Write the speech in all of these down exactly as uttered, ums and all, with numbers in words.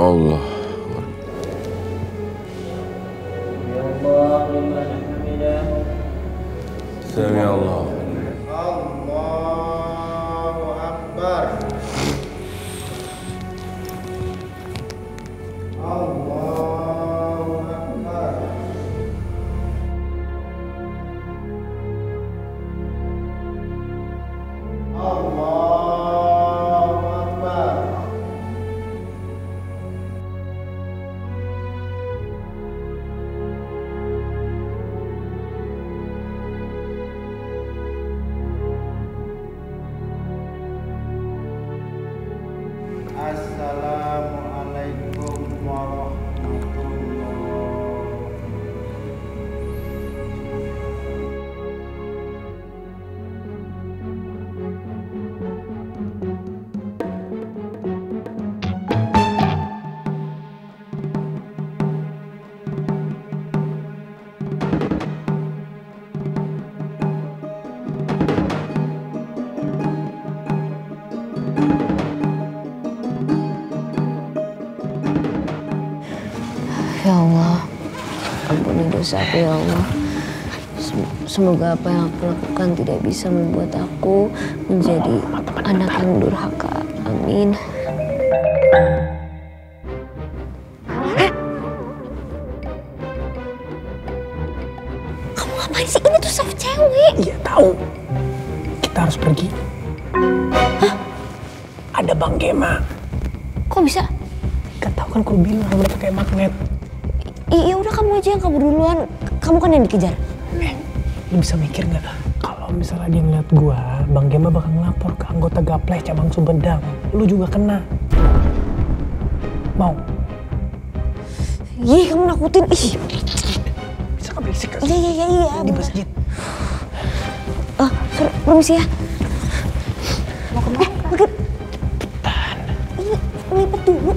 Allah. Sami Allah. Allahu Akbar. Allahu Akbar. Allahu Akbar. Assalamualaikum warahmatullahi. Ya Allah, ampuni dosa aku ya Allah. Semoga apa yang aku lakukan tidak bisa membuat aku menjadi anak yang durhaka. Amin. Kamu ngapain sih? Ini tuh soft cewek. Iya tahu. Kita harus pergi. Hah? Ada Bang Gema. Kok bisa? Gak tahu kan aku bilang udah pakai magnet. Iya udah kamu aja yang kabur duluan. Kamu kan yang dikejar. Eh, lu bisa mikir nggak? Kalau misalnya dia ngeliat gua, Bang Gema bakal ngelapor ke anggota Gapleh cabang Sumedang. Lu juga kena. Mau? Ih, kamu nakutin. Ih. Bisa nggak berisik? Iya iya iya iya. Di masjid. Oh, sorry, permisi ya. Mau kemana? Eh, makin. Cepetan. Ini ngelipet dulu.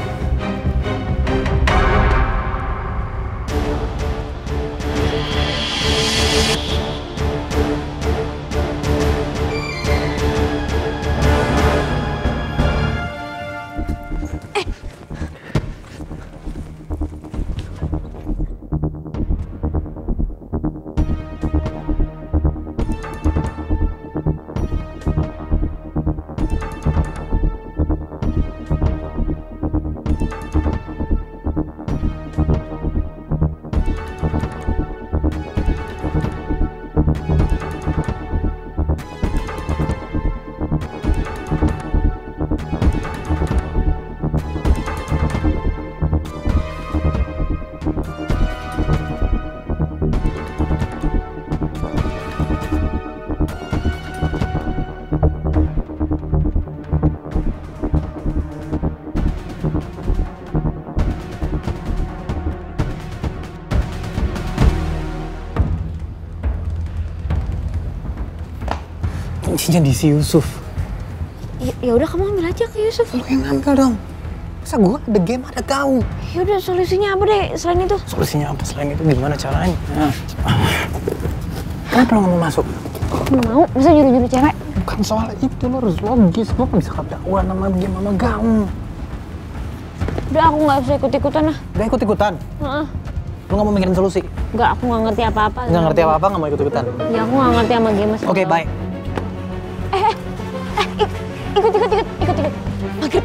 Kuncinya di si Yusuf. Ya, ya udah kamu ambil aja ke Yusuf. Lu yang ngambil dong. Masa gua ada game ada kau. Ya udah solusinya apa deh selain itu? Solusinya apa selain itu? Gimana caranya? Nah. Kenapa lo nggak mau masuk? Aku nggak mau, masa juru-juru cewek? Bukan soal itu, lo harus logis. Lo kan bisa ketahuan sama game sama gaung. Udah aku nggak usah ikut-ikutan lah. Udah ikut-ikutan? Heeh. Lo nggak mau mikirin solusi? Nggak, aku nggak ngerti apa-apa. Nggak ngerti apa-apa, nggak mau ikut-ikutan? Ya aku nggak ngerti sama game. Oke, bye. Eh, eh, eh, ikut, ikut, ikut, ikut, ikut. Maghrib.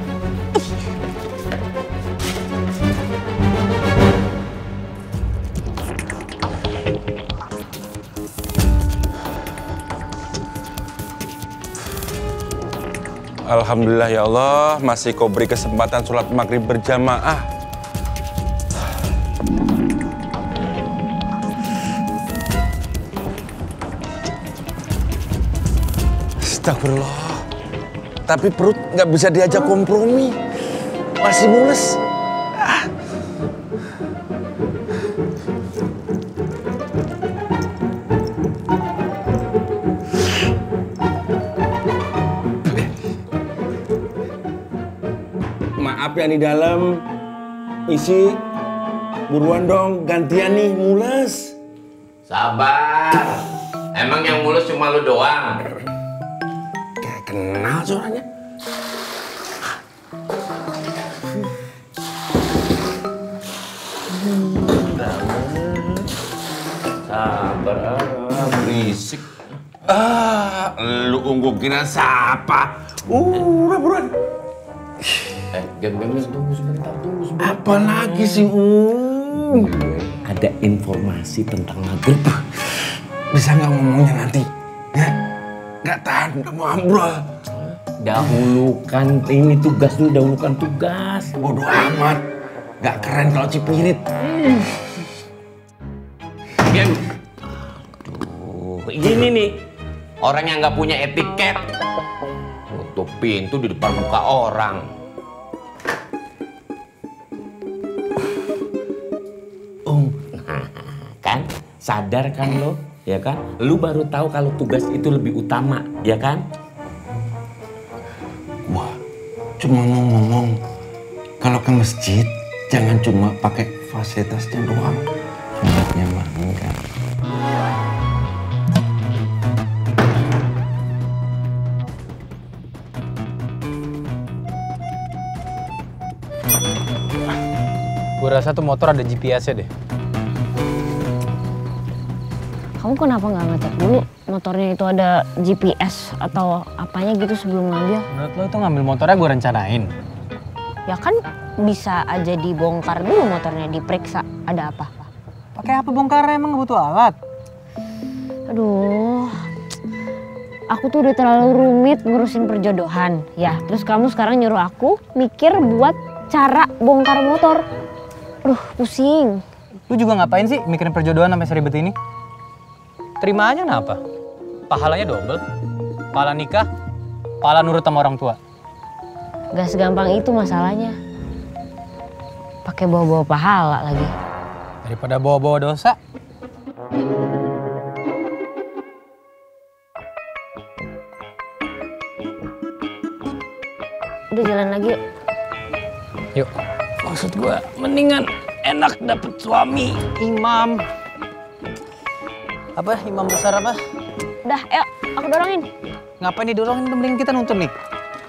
Alhamdulillah ya Allah, masih kau beri kesempatan sholat maghrib berjamaah. Astagfirullah. Tapi perut nggak bisa diajak kompromi. Masih mules. Ah. Maaf ya di dalam. Isi. Buruan dong, gantian nih, mules. Sabar. Emang yang mulus cuma lu doang. Kayak kenal suaranya. sabar, ah, berisik. Ah, lu unggu kira siapa? Uh, buruan. Eh, gem-gem, tunggu sebentar, tunggu sebentar. Apa lagi sih, Um? Ada informasi tentang maghrib. Bisa nggak ngomongnya nanti? Ya, nggak tahan, nggak mau ambrol. Dahulukan, ini tugas lu, dahulukan tugas. Bodoh amat, nggak keren kalau cipirit. Hmm. Gem. Aduh, gini nih, orang yang nggak punya etiket. Tutup pintu di depan muka orang. Om, Nah, kan? Sadar kan lo? Ya kan? Lu baru tahu kalau tugas itu lebih utama, ya kan? wah, cuma mau ngomong kalau ke masjid jangan cuma pakai fasilitasnya doang. Sholatnya mah enggak. Gue rasa tuh motor ada G P S-nya deh. Kamu kenapa nggak ngecek dulu motornya itu ada G P S atau apanya gitu sebelum ngambil? Menurut lo tuh ngambil motornya gue rencanain. Ya kan bisa aja dibongkar dulu motornya, diperiksa ada apa. Pakai apa bongkarnya, emang nggak butuh alat? Aduh, aku tuh udah terlalu rumit ngurusin perjodohan. Ya, terus kamu sekarang nyuruh aku mikir buat cara bongkar motor. Aduh, pusing. Lu juga ngapain sih mikirin perjodohan sampai seribet ini? Terima aja kenapa? Pahalanya double. Pahala nikah, pahala nurut sama orang tua. Gak segampang itu masalahnya. Pakai bawa-bawa pahala lagi. Daripada bawa-bawa dosa. Udah jalan lagi yuk. Yuk. Maksud gue mendingan enak dapet suami imam. Apa? Imam besar apa? Udah, ayo aku dorongin. Ngapain didorongin? Mending kita nonton nih.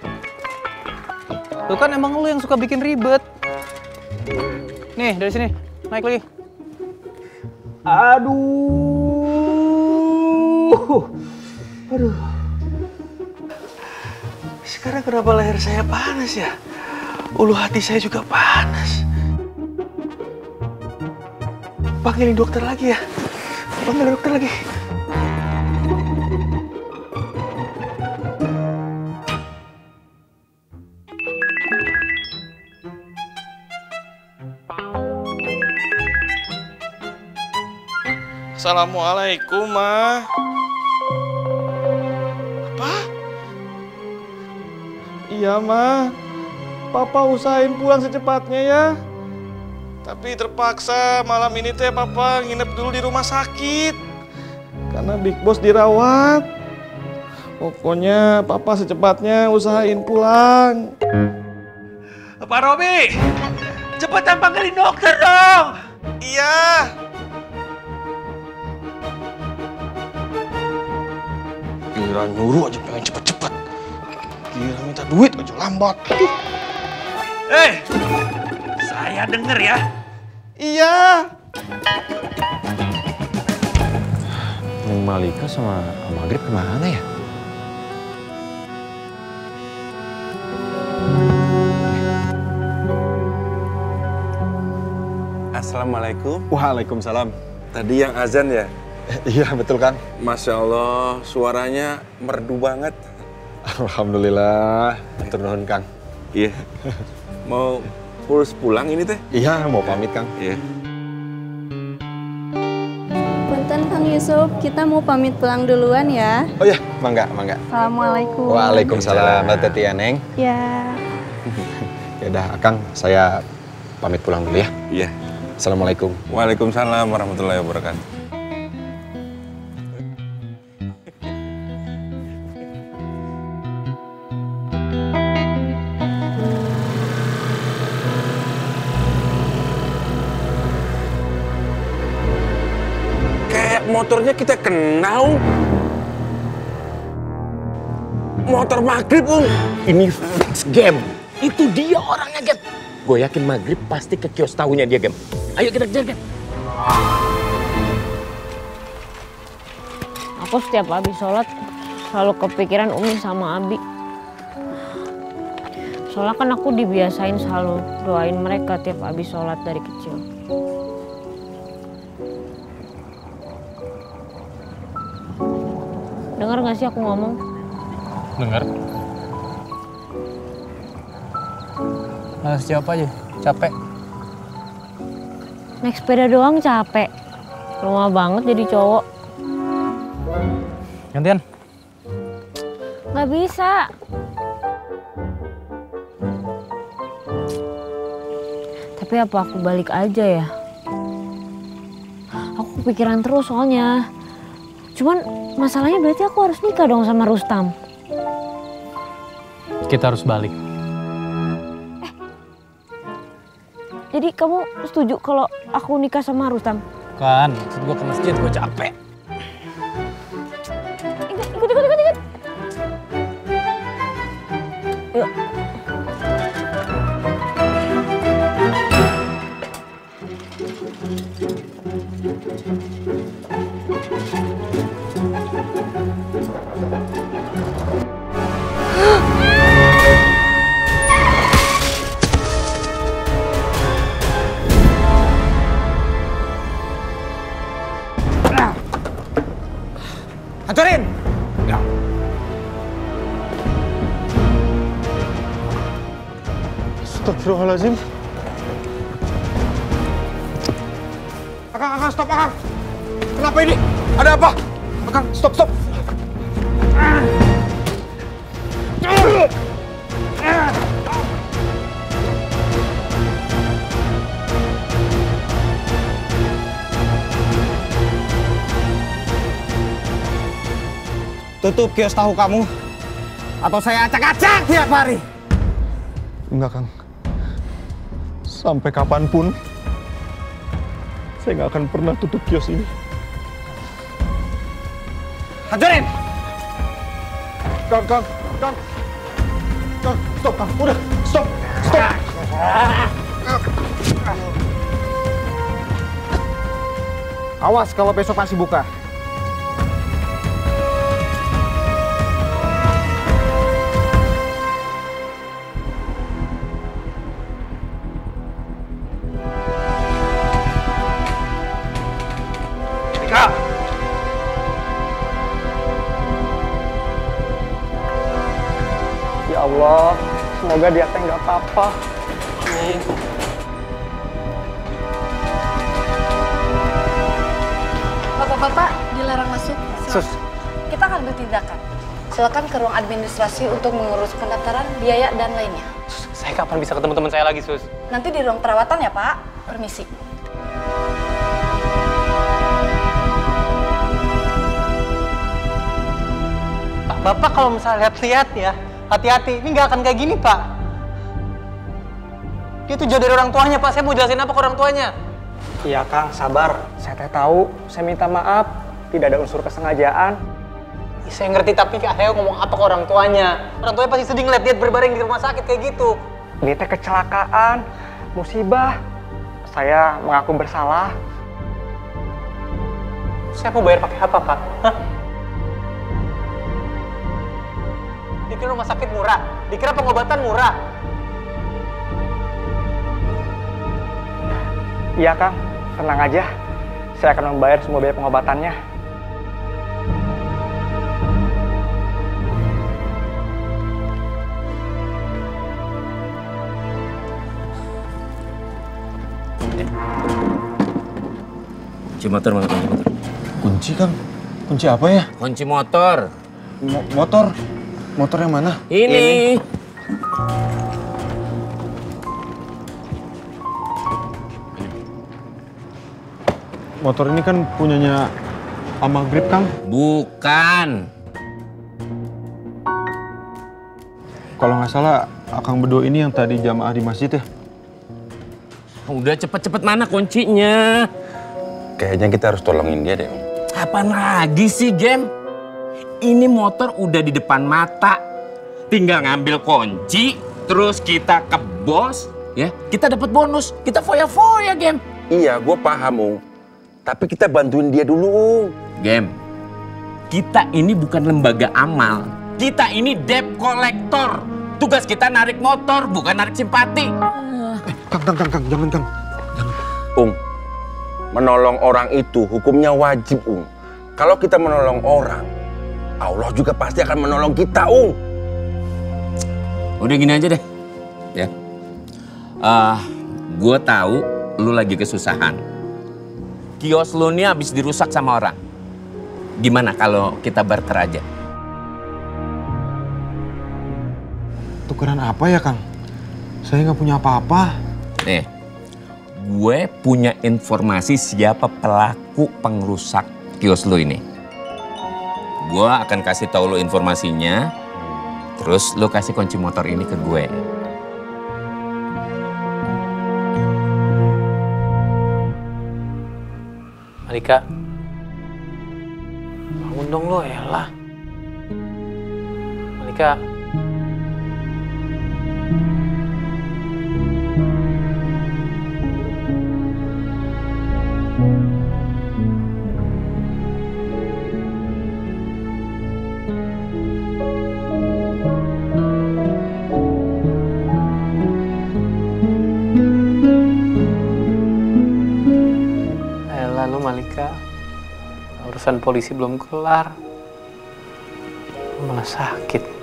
Tuh kan emang lu yang suka bikin ribet. Nih, dari sini. Naik lagi. Aduh. Aduh. Sekarang kenapa leher saya panas ya? Ulu hati saya juga panas. Panggilin dokter lagi ya. Panggilin dokter lagi. Assalamualaikum, Ma. Apa? Iya, Ma. Papa usahain pulang secepatnya ya. Tapi terpaksa malam ini teh Papa nginep dulu di rumah sakit. Karena Big Boss dirawat. Pokoknya Papa secepatnya usahain pulang. Pak Robi, cepetan panggilin dokter dong. Iya. Gila nyuruh aja pengen cepet-cepet. Gila minta duit aja lambat. Eh, saya denger ya. Iya. Neng Malika sama Maghrib kemana ya? Assalamualaikum. Waalaikumsalam. Tadi yang azan ya? Iya betul Kang. Masya Allah, suaranya merdu banget. Alhamdulillah. Matur nuhun Kang. Iya. Mau pulang pulang ini teh? Iya mau pamit Kang. Iya. Punten Kang Yusuf, kita mau pamit pulang duluan ya. Oh iya, mangga, mangga. Assalamualaikum. Waalaikumsalam, Mbak Teti ya, Neng. Ya. Ya udah, Kang, saya pamit pulang dulu ya. Iya. Assalamualaikum. Waalaikumsalam warahmatullahi wabarakatuh. Kayak motornya kita kenal. Motor Maghrib, Ung. Ini fix Gem. Itu dia orangnya, Gem. Gue yakin Maghrib pasti ke kios tahunya dia, Gem. Ayo kita kejar, Gem. Aku setiap habis sholat selalu kepikiran Umi sama Abi. Soalnya kan aku dibiasain selalu doain mereka tiap habis sholat dari kecil. Dengar gak sih aku ngomong? Dengar. Malas jawab aja, capek. Naik sepeda doang capek. Lama banget jadi cowok. Gantian. Gak bisa. Tapi apa aku balik aja ya? Aku kepikiran terus soalnya. Cuman masalahnya berarti aku harus nikah dong sama Rustam. Kita harus balik. Eh, jadi kamu setuju kalau aku nikah sama Rustam? Kan, maksud gue ke masjid, gue capek. Ikut, ikut, ikut, ikut, ikut. Yuk. Hancurin! Ya. Astagfirullahaladzim. Akang, akang, stop, akang. Kenapa ini? Ada apa? Akang, stop, stop. Tutup kios tahu kamu, atau saya acak-acak tiap hari. Enggak, Kang. Sampai kapanpun, saya nggak akan pernah tutup kios ini. Hancurin! Kang, Kang, Kang. Kang, stop, Kang. Udah, stop, stop. Awas kalau besok masih buka. Ya Allah, semoga dia teh nggak apa-apa. Bapak-bapak dilarang masuk. Sus. Kita akan bertindakan. Silakan ke ruang administrasi untuk mengurus pendaftaran, biaya, dan lainnya. Saya kapan bisa ketemu teman saya lagi, Sus? Nanti di ruang perawatan ya, Pak. Permisi. Pak, Bapak kalau misalnya lihat-lihat ya, hati-hati. Ini nggak akan kayak gini, Pak. Dia tuh jauh dari orang tuanya, Pak. Saya mau jelasin apa ke orang tuanya? Iya Kang, sabar. Saya teh tahu. Saya minta maaf. Tidak ada unsur kesengajaan. Ya, saya ngerti, tapi Kak Heo ngomong apa ke orang tuanya? Orang tuanya pasti sedih ngeliat dia berbaring di rumah sakit kayak gitu. Ini teh kecelakaan, musibah. Saya mengaku bersalah. Saya mau bayar pakai apa, Pak? Hah? Dikira rumah sakit murah, dikira pengobatan murah. Iya Kang, tenang aja. Saya akan membayar semua biaya pengobatannya. Kunci motor mana, kunci motor? Kunci, Kang. Kunci apa ya? Kunci motor. Mo motor. Motor yang mana? Ini. Motor ini kan punyanya Om Maghrib, Kang. Bukan. Kalau nggak salah, Akang berdua ini yang tadi jamaah di masjid ya? Udah cepet-cepet mana kuncinya? Kayaknya kita harus tolongin dia deh, Om. Apaan lagi sih, Gem? Ini motor udah di depan mata. Tinggal ngambil kunci, terus kita ke bos, ya. Kita dapat bonus, kita foya-foya, Gem. Iya, gue paham, Om. Tapi kita bantuin dia dulu, Om. Gem, kita ini bukan lembaga amal. Kita ini debt collector. Tugas kita narik motor, bukan narik simpati. Eh, Kang, Kang, Kang, Kang, jangan, Kang. Jangan. Ung, menolong orang itu hukumnya wajib, Ung. Kalau kita menolong orang, Allah juga pasti akan menolong kita, Ung. Udah gini aja deh, ya. Uh, gue tahu lu lagi kesusahan. Kios lu nih habis dirusak sama orang. Gimana kalau kita barter aja? Tukeran apa ya, Kang? Saya nggak punya apa-apa. Nih, gue punya informasi siapa pelaku pengrusak kios lu ini. Gue akan kasih tahu lu informasinya, terus lu kasih kunci motor ini ke gue. Malika, bangun dong lo, elah. Malika. Lalu Malika, urusan polisi belum kelar, lu malah sakit.